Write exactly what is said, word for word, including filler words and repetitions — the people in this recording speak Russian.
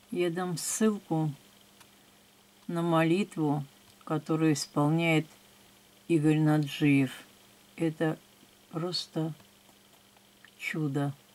Я дам ссылку на молитву, которую исполняет Игорь Наджиев. Это просто чудо.